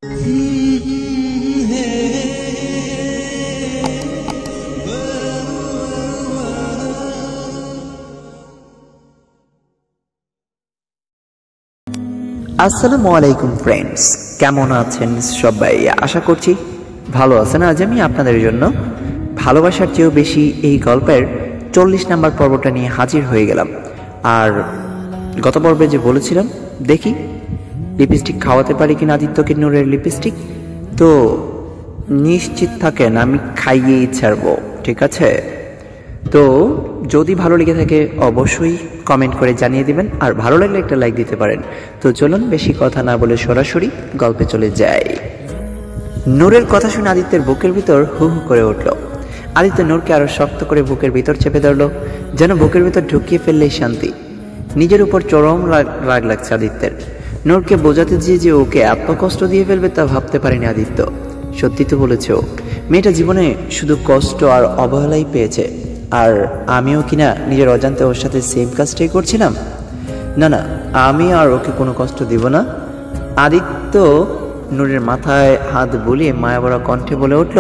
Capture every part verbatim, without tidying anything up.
আসসালামু আলাইকুম ফ্রেন্ডস, কেমন আছেন সবাই? আশা করছি ভালো আছেন। আজ আমি আপনাদের জন্য ভালোবাসার চেয়েও বেশি এই গল্পের চল্লিশ নম্বর পর্বটা নিয়ে হাজির হয়ে গেলাম। আর গত পর্বে যে বলেছিলাম, দেখি লিপস্টিক খাওয়াতে পারি কিনা আদিত্যকে নূরের লিপস্টিক। তো নিশ্চিত থাকেন আমি খাইয়েই ছাড়বো, ঠিক আছে? তো যদি ভালো লেগে থাকে অবশ্যই কমেন্ট করে জানিয়ে দিবেন, আর ভালো লাগলে একটা লাইক দিতে পারেন। তো চলুন বেশি কথা না বলে সরাসরি গল্পে চলে যাই। নূরের কথা শুনে আদিত্যের বুকের ভিতর হু হু করে উঠল। আদিত্য নূরকে আরো শক্ত করে বুকের ভিতর চেপে ধরল, যেন বুকের ভিতর ঢুকিয়ে ফেললেই শান্তি। নিজের উপর চরম রাগ লাগছে আদিত্যের। নূরকে বোঝাতে দিয়ে যে ওকে এত কষ্ট দিয়ে ফেলবে তা ভাবতে পারেনি আদিত্য। সত্যি তো বলেছে, ও মেয়েটা জীবনে শুধু কষ্ট আর অবহেলাই পেয়েছে, আর আমিও কিনা নিজের অজান্তে ওর সাথে সেম কাজটাই করছিলাম। না না, আমি আর ওকে কোনো কষ্ট দিব না। আদিত্য নূরের মাথায় হাত বুলিয়ে মায়াবরা কণ্ঠে বলে উঠল,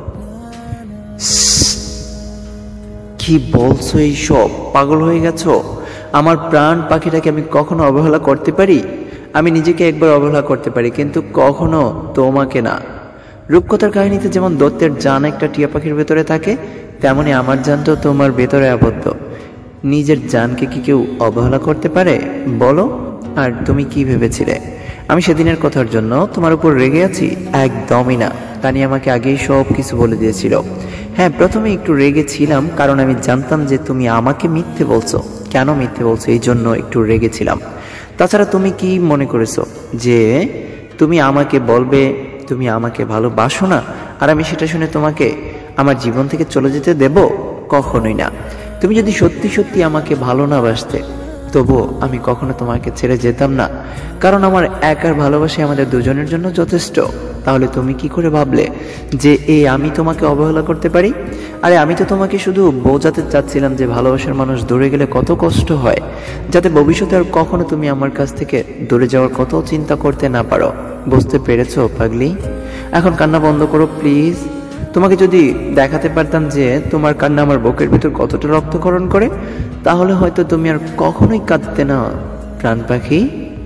কি বলছো এইসব? পাগল হয়ে গেছো? আমার প্রাণ পাখিটাকে আমি কখনো অবহেলা করতে পারি? আমি নিজেকে একবার অবহেলা করতে পারি, কিন্তু কখনো তোমাকে না। রূপকথার কাহিনীতে যেমন দত্তের জান একটা টিয়া পাখির ভেতরে থাকে, তেমনি আমার জানটাও তোমার ভেতরে আবদ্ধ। নিজের জানকে কি কেউ অবহেলা করতে পারে বলো? আর তুমি কি ভেবেছিলে আমি সেদিনের কথার জন্য তোমার উপর রেগে আছি? একদমই না। তানি আমাকে আগেই সব কিছু বলে দিয়েছিল। হ্যাঁ, প্রথমে একটু রেগে ছিলাম, কারণ আমি জানতাম যে তুমি আমাকে মিথ্যে বলছো। কেন মিথ্যে বলছো এই জন্য একটু রেগেছিলাম। তাছাড়া তুমি কি মনে করেছো যে তুমি আমাকে বলবে তুমি আমাকে ভালোবাসো না, আর আমি সেটা শুনে তোমাকে আমার জীবন থেকে চলে যেতে দেব? কখনোই না। তুমি যদি সত্যি সত্যি আমাকে ভালো না বাসতে, তবুও আমি কখনো তোমাকে ছেড়ে যেতাম না, কারণ আমার একার ভালোবাসা আমাদের দুজনের জন্য যথেষ্ট। তাহলে তুমি কি করে ভাবলে যে এই আমি তোমাকে অবহেলা করতে পারি? আরে আমি তো তোমাকে শুধু বোঝাতে চাচ্ছিলাম যে ভালোবাসার মানুষ দূরে গেলে কত কষ্ট হয়, যাতে ভবিষ্যতে আর কখনো তুমি আমার কাছ থেকে দূরে যাওয়ার কত চিন্তা করতে না পারো। বুঝতে পেরেছো পাগলি? এখন কান্না বন্ধ করো প্লিজ। তোমাকে যদি দেখাতে পারতাম যে তোমার কান্না আমার বুকের ভিতর কতটা রক্তক্ষরণ করে, তাহলে হয়তো তুমি আর কখনোই কাঁদতে না প্রাণ পাখি।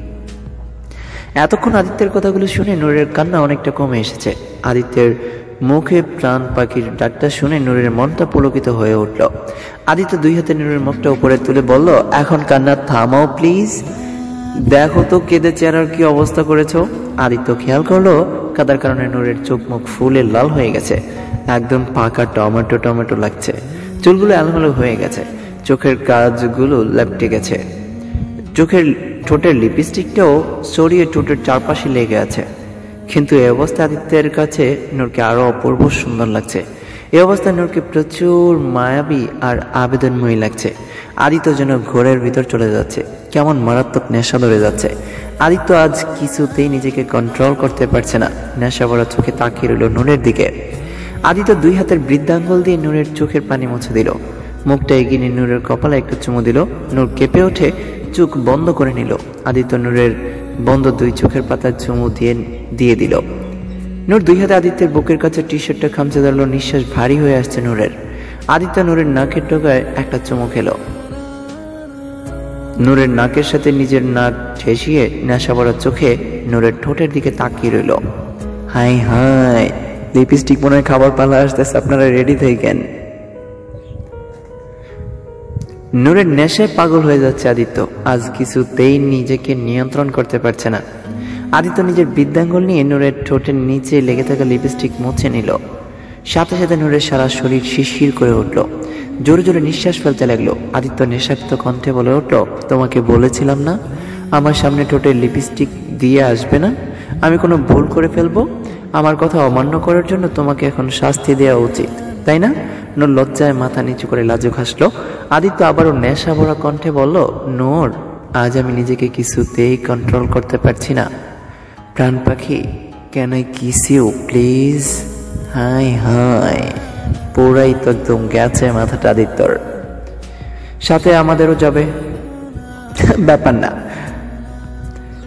এতক্ষণ আদিত্যের কথাগুলো শুনে নূরের কান্না অনেকটা কমে এসেছে। আদিত্যের মুখে প্রাণ পাখির ডাকটা শুনে নূরের মনটা পুলকিত হয়ে উঠল। আদিত্য দুই হাতে নূরের মুখটা উপরে তুলে বলল, এখন কান্না থামাও প্লিজ। দেখো তো কেঁদে চেহারার কি অবস্থা করেছো। আদিত্য খেয়াল করলো কাদার কারণে নূরের চোখ মুখ ফুলে লাল হয়ে গেছে, একদম পাকা টমেটো টমেটো লাগছে। চুলগুলো এলোমেলো হয়ে গেছে, চোখের কাজগুলো লেপটে গেছে, চোখের ঠোঁটের লিপস্টিকটাও সরিয়ে ঠোঁটের চারপাশে লেগে আছে। কিন্তু এই অবস্থায় আদিত্যের কাছে নূরকে আরো অপূর্ব সুন্দর লাগছে। এই অবস্থায় নূরকে প্রচুর মায়াবী আর আবেদনময়ী লাগছে। আদিত্য যেন ঘোরের ভিতর চলে যাচ্ছে, কেমন মারাত্মক নেশা ধরে যাচ্ছে। আদিত্য আজ কিছুতেই নিজেকে কন্ট্রোল করতে পারছে না, নেশা ভরা চোখে তাকিয়ে রইল নূরের দিকে। আদিত্য দুই হাতের বৃদ্ধাঙ্গুল দিয়ে নূরের চোখের পানি মুছে দিল, মুখটা এগিয়ে নিয়ে নূরের কপালে একটু চুমু দিল। নূর কেঁপে ওঠে, চোখ বন্ধ করে নিল। আদিত্য নূরের বন্ধ দুই চোখের পাতার চুমু দিয়ে দিয়ে দিল। নূর দুই হাতে আদিত্যের বুকের কাছে টি শার্টটা খামচে ধরল, নিঃশ্বাস ভারী হয়ে আসছে নূরের। আদিত্য নূরের নাকের ডগায় একটা চুমু খেল। নূরের নাকের সাথে নিজের নাক ঠেসিয়ে নেশা ভরা চোখে নূরের ঠোঁটের দিকে তাকিয়ে রইল। হাই হাই, লিপস্টিক মনে হয় খাবার পালা আসতেছে, আপনারা রেডি থাকেন। নূরের নেশায় পাগল হয়ে যাচ্ছে আদিত্য, আজ কিছুতেই নিজেকে নিয়ন্ত্রণ করতে পারছে না। আদিত্য নিজের বৃদ্ধাঙ্গুল নিয়ে নূরের ঠোঁটের নিচে লেগে থাকা লিপস্টিক মুছে নিল। সাথে সাথে নূরের সারা শরীর শিরশির করে উঠল, জোরে জোরে নিঃশ্বাস ফেলতে লাগলো। আদিত্য নেশাক্ত কণ্ঠে বলে উঠল, তোমাকে বলেছিলাম না আমার সামনে ঠোঁটের লিপস্টিক দিয়ে আসবে না? আমি কোনো ভুল করে ফেলবো? আমার কথা অমান্য করার জন্য তোমাকে এখন শাস্তি দেওয়া উচিত, তাই না? নূর লজ্জায় মাথা নিচু করে লাজুক হাসলো। আদিত্য আবারও নেশা ভরা কণ্ঠে বলল, নূর, আজ আমি নিজেকে কিছুতেই কন্ট্রোল করতে পারছি না। প্রাণ পাখি, can I kiss you please? Hi hi, পুরাই তো একদম গেছে মাথাটা আদিত্যর। সাথে আমাদেরও যাবে? ব্যাপার না,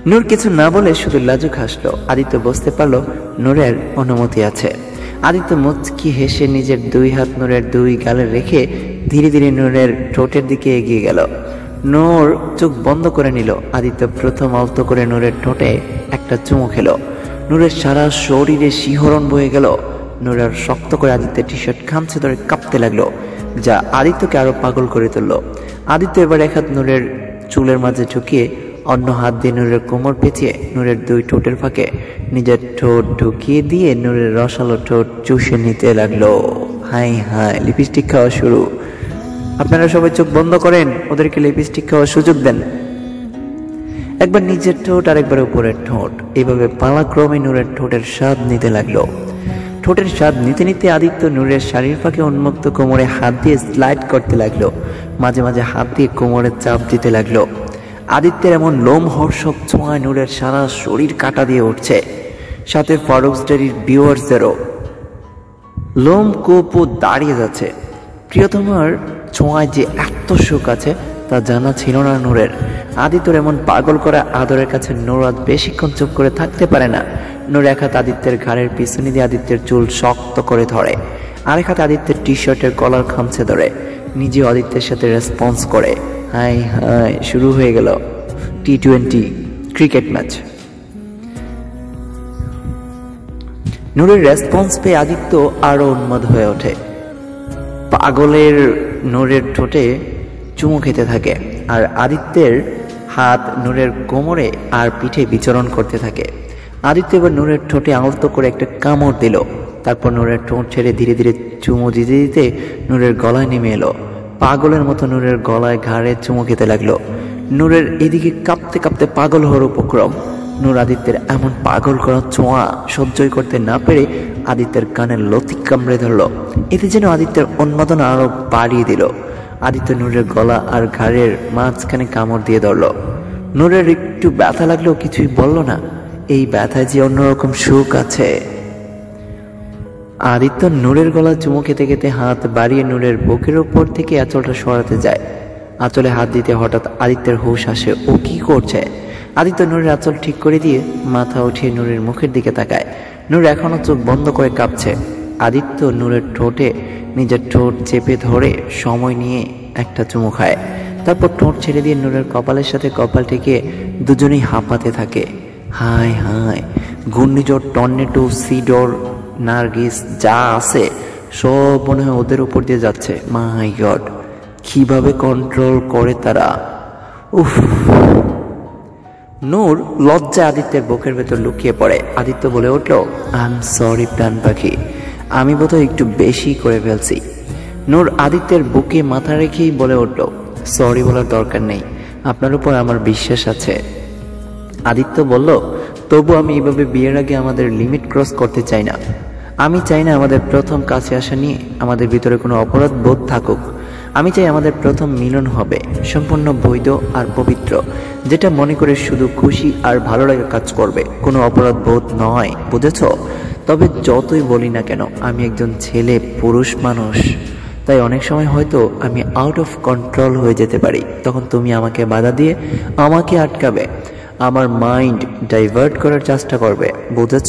নূর কিছু না বলে শুধু লাজুক হাসলো। আদিত্য বুঝতে পারলো নূরের অনুমতি আছে। আদিত্য মুচকি হেসে নিজের দুই হাত নূরের দুই গালে রেখে ধীরে ধীরে নূরের ঠোঁটের দিকে এগিয়ে গেল। নূর চোখ বন্ধ করে নিল। আদিত্য প্রথম আলতো করে নূরের ঠোঁটে একটা চুমু খেলো। নূরের সারা শরীরে শিহরণ বয়ে গেল। নূরের শক্ত করে আদিত্যের টি শার্ট খামচে ধরে কাঁপতে লাগলো, যা আদিত্যকে আরো পাগল করে তুললো। আদিত্য এবার এক হাত নূরের চুলের মাঝে ঢুকিয়ে অন্য হাত দিয়ে নূরের কোমর পেঁচিয়ে নূরের দুই ঠোঁটের ফাঁকে নিজের ঠোঁট ঢুকিয়ে দিয়ে নূরের রসালো ঠোঁট চুষে নিতে লাগলো। হাই হাই, লিপস্টিক খাওয়া শুরু। আপনারা সবাই চোখ বন্ধ করেন, ওদেরকে লিপস্টিক খাওয়ার সুযোগ দেন। একবার নিজের ঠোঁট আর একবার উপরের ঠোঁট, এইভাবে পালাক্রমে নূরের ঠোঁটের স্বাদ নিতে লাগলো। ঠোঁটের স্বাদ নিতে নিতে আদিত্য নূরের শাড়ির ফাঁকে উন্মুক্ত কোমরে হাত দিয়ে স্লাইড করতে লাগলো। মাঝে মাঝে হাত দিয়ে কোমরে চাপ দিতে লাগলো। আদিত্যের এমন লোমহর্ষক ছোঁয়ায় নূরের সারা শরীর কাটা দিয়ে উঠছে, সাথে ফারুক স্টাডির ভিউয়ার্সদেরও লোম কোপও দাঁড়িয়ে যাচ্ছে। প্রিয়তমার ছোঁয়ায় যে এত সুখ আছে তা জানা ছিল না নূরের। আদিত্যর এমন পাগল করা আদরের কাছে নূর আজ বেশিক্ষণ চুপ করে থাকতে পারে না। নূর এক হাত আদিত্যের ঘাড়ের পিছনে দিয়ে আদিত্যের চুল শক্ত করে ধরে, আরেক হাত আদিত্যের টি শার্টের কলার খামছে ধরে নিজে আদিত্যের সাথে রেসপন্স করে। হাই হাই, শুরু হয়ে গেল টি টোয়েন্টি ক্রিকেট ম্যাচ। নূরের রেসপন্স পেয়ে আদিত্য আরো উন্মাদ হয়ে ওঠে। পাগলের নূরের ঠোঁটে চুমু খেতে থাকে আর আদিত্যের হাত নূরের কোমরে আর পিঠে বিচরণ করতে থাকে। আদিত্য এবার নূরের ঠোঁটে আলতো করে একটা কামড় দিল। তারপর নূরের ঠোঁট ছেড়ে ধীরে ধীরে চুমু দিতে দিতে নূরের গলায় নেমে এলো। পাগলের মতো নূরের গলায় ঘাড়ে চুমু খেতে লাগলো। নূরের এদিকে কাঁপতে কাঁপতে পাগল হওয়ার উপক্রম। নূর আদিত্যের এমন পাগল করা ছোঁয়া সহ্যই করতে না পেরে আদিত্যের কানের লতি কামড়ে ধরলো। এতে যেন আদিত্যের উন্মাদনা আরো বাড়িয়ে দিল। আদিত্য নূরের গলা আর ঘাড়ের মাঝখানে কামড় দিয়ে ধরলো। নূরের একটু ব্যথা লাগলেও কিছুই বলল না। এই ব্যথায় যে অন্যরকম সুখ আছে। আদিত্য নূরের গলা চুমু খেতে খেতে হাত বাড়িয়ে নূরের বুকের উপর থেকে আঁচলটা সরাতে যায়। আঁচলে হাত দিতে হঠাৎ আদিত্যের হুঁশ আসে, ও কি করছে। আদিত্য নূরের আঁচল ঠিক করে দিয়ে মাথা উঠিয়ে নূরের মুখের দিকে তাকায়। নূর এখনো চোখ বন্ধ করে কাঁপছে। আদিত্য নূরের ঠোঁটে নিজের ঠোঁট চেপে ধরে সময় নিয়ে একটা চুমু খায়। তারপর ঠোঁট ছেড়ে দিয়ে নূরের কপালের সাথে কপাল ঠেকে দুজনেই হাঁপাতে থাকে। হাই হাই, ঘূর্ণিঝড়, টর্নেডো, সিডর, নার্গিস যা আছে সব মনে হয় ওদের উপর দিয়ে যাচ্ছে। মাই গড, কিভাবে কন্ট্রোল করে তারা। উফ। নূর লজ্জায় আদিত্যের বুকের ভেতর লুকিয়ে পড়ে। আদিত্য বলে উঠল, আই এম সরি প্রাণ পাখি, আমি বোধহয় একটু বেশি করে ফেলছি। নূর আদিত্যের বুকে মাথা রেখেই বলে উঠল, সরি বলার দরকার নেই, আপনার উপর আমার বিশ্বাস আছে। আদিত্য বলল, তবু আমি এভাবে বিয়ের আগে আমাদের লিমিট ক্রস করতে চাই না। আমি চাই না আমাদের প্রথম কাছে আসা নিয়ে আমাদের ভিতরে কোনো অপরাধ বোধ থাকুক। আমি চাই আমাদের প্রথম মিলন হবে সম্পূর্ণ বৈধ আর পবিত্র, যেটা মনে করে শুধু খুশি আর ভালো লাগা কাজ করবে, কোনো অপরাধ বোধ নয়, বুঝেছ? তবে যতই বলি না কেন, আমি একজন ছেলে পুরুষ মানুষ, তাই অনেক সময় হয়তো আমি আউট অফ কন্ট্রোল হয়ে যেতে পারি। তখন তুমি আমাকে বাধা দিয়ে আমাকে আটকাবে, আমার মাইন্ড ডাইভার্ট করার চেষ্টা করবে, বুঝেছ?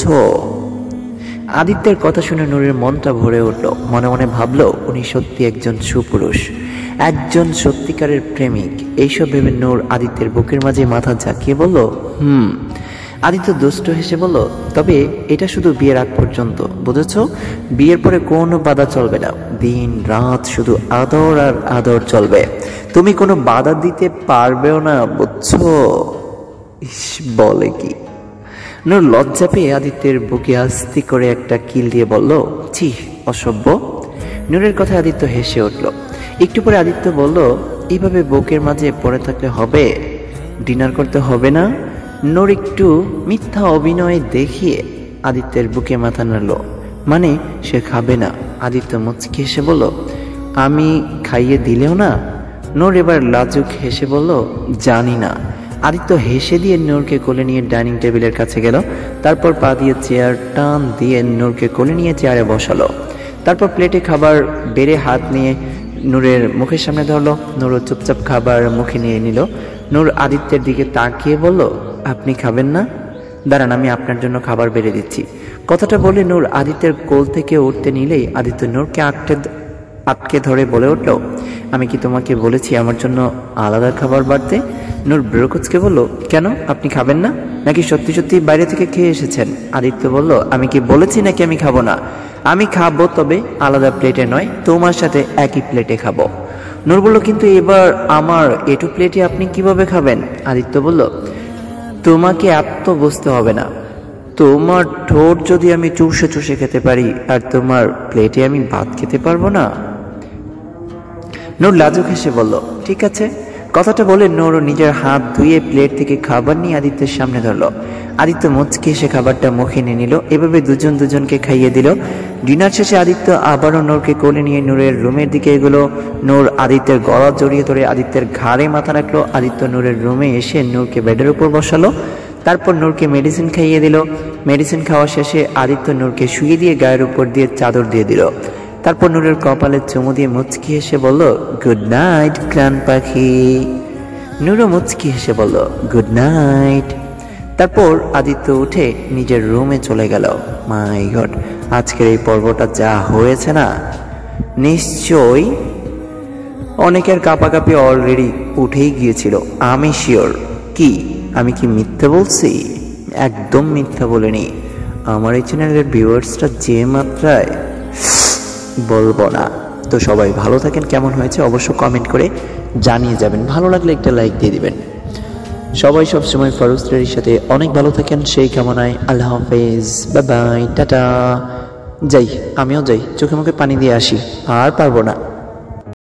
আদিত্যের কথা শুনে নূরের মনটা ভরে উঠল। মনে মনে ভাবলো, উনি সত্যি একজন সুপুরুষ, একজন সত্যিকারের প্রেমিক। এইসব ভেবে নূর আদিত্যের বুকের মাঝে মাথা ঝাঁকিয়ে বলল, হুম। আদিত্য দুষ্ট হেসে বলল, তবে এটা শুধু বিয়ের আগ পর্যন্ত, বুঝেছ? বিয়ের পরে কোনো বাধা চলবে না, দিন রাত শুধু আদর আর আদর চলবে। তুমি কোনো বাধা দিতে পারবেও না, বুঝছো? ইস, বলে কি। নূর লজ্জা পেয়ে আদিত্যের বুকে আস্তে করে একটা কিল দিয়ে বলল, ছি, অসভ্য। নূরের কথা আদিত্য হেসে উঠল। একটু পরে আদিত্য বলল, এইভাবে বুকের মাঝে পড়ে থাকলে হবে? ডিনার করতে হবে না? নূর একটু মিথ্যা অভিনয় দেখিয়ে আদিত্যের বুকে মাথা নাড়ল, মানে সে খাবে না। আদিত্য মুচকি হেসে বলল, আমি খাইয়ে দিলেও না? নূর এবার লাজুক হেসে বলল, জানি না। আদিত্য হেসে দিয়ে নূরকে কোলে নিয়ে ডাইনিং টেবিলের কাছে গেল। তারপর পা দিয়ে চেয়ার টান দিয়ে নূরকে কোলে নিয়ে চেয়ারে বসালো। তারপর প্লেটে খাবার বেড়ে হাত নিয়ে নূরের মুখের সামনে ধরলো। নূর চুপচাপ খাবার মুখে নিয়ে নিল। নূর আদিত্যের দিকে তাকিয়ে বলল, আপনি খাবেন না? দাঁড়ান, আমি আপনার জন্য খাবার বেড়ে দিচ্ছি। কথাটা বলে নূর আদিত্যের কোল থেকে উঠতে নিলেই আদিত্য নূরকে আটকে আটকে ধরে বলে উঠল, আমি কি তোমাকে বলেছি আমার জন্য আলাদা খাবার বাড়তে? নূর ব্রুকুচকে বলল, কেন, আপনি খাবেন না নাকি সত্যি সত্যি বাইরে থেকে খেয়ে এসেছেন? আদিত্য বলল, আমি কি বলেছি নাকি আমি খাবো না? আমি খাবো, তবে আলাদা প্লেটে নয়, তোমার সাথে একই প্লেটে খাবো। নূর বলল, কিন্তু এবার আমার এটু প্লেটে আপনি কিভাবে খাবেন? আদিত্য বলল, তোমাকে এত বুঝতে হবে না। তোমার ঠোঁট যদি আমি চুষে চুষে খেতে পারি, আর তোমার প্লেটে আমি ভাত খেতে পারবো না? নূর লাজুক হেসে বলল, ঠিক আছে। কথাটা বলে নূর নিজের হাত ধুয়ে প্লেট থেকে খাবার নিয়ে আদিত্যের সামনে ধরল। আদিত্য মুচকি এসে খাবারটা মুখে নিয়ে নিল। এভাবে দুজন দুজনকে খাইয়ে দিল। ডিনার শেষে আদিত্য আবারও নূরকে কোলে নিয়ে নূরের রুমের দিকে এগুলো। নূর আদিত্যের গলা জড়িয়ে ধরে আদিত্যের ঘাড়ে মাথা রাখলো। আদিত্য নূরের রুমে এসে নূরকে বেডের উপর বসালো। তারপর নূরকে মেডিসিন খাইয়ে দিল। মেডিসিন খাওয়া শেষে আদিত্য নূরকে শুয়ে দিয়ে গায়ের উপর দিয়ে চাদর দিয়ে দিল। তারপর নূরের কপালে চুমু দিয়ে মুচকি হেসে বলল, গুড নাইট প্রাণ পাখি। নূরও মুচকি হেসে বলল, গুড নাইট। তারপর আদিত্য উঠে নিজের রুমে চলে গেল। মাই গড, আজকের এই পর্বটা যা হয়েছে না, নিশ্চয়ই অনেকের কাঁপাকাঁপি অলরেডি উঠেই গিয়েছিল। আমি শিওর। কি আমি কি মিথ্যা বলছি? একদম মিথ্যা বলিনি। আমার এই চ্যানেলের ভিউয়ার্সটা যে মাত্রায়, বলবো না। তো সবাই ভালো থাকেন। কেমন হয়েছে অবশ্য কমেন্ট করে জানিয়ে যাবেন। ভালো লাগলে একটা লাইক দিয়ে দিবেন। সবাই সবসময় ফারুস্তারির সাথে অনেক ভালো থাকেন সেই কামনায়। আল্লাহ হাফেজ, বাই বাই, টাটা। যাই, আমিও যাই, চোখে মুখে পানি দিয়ে আসি, আর পারবো না।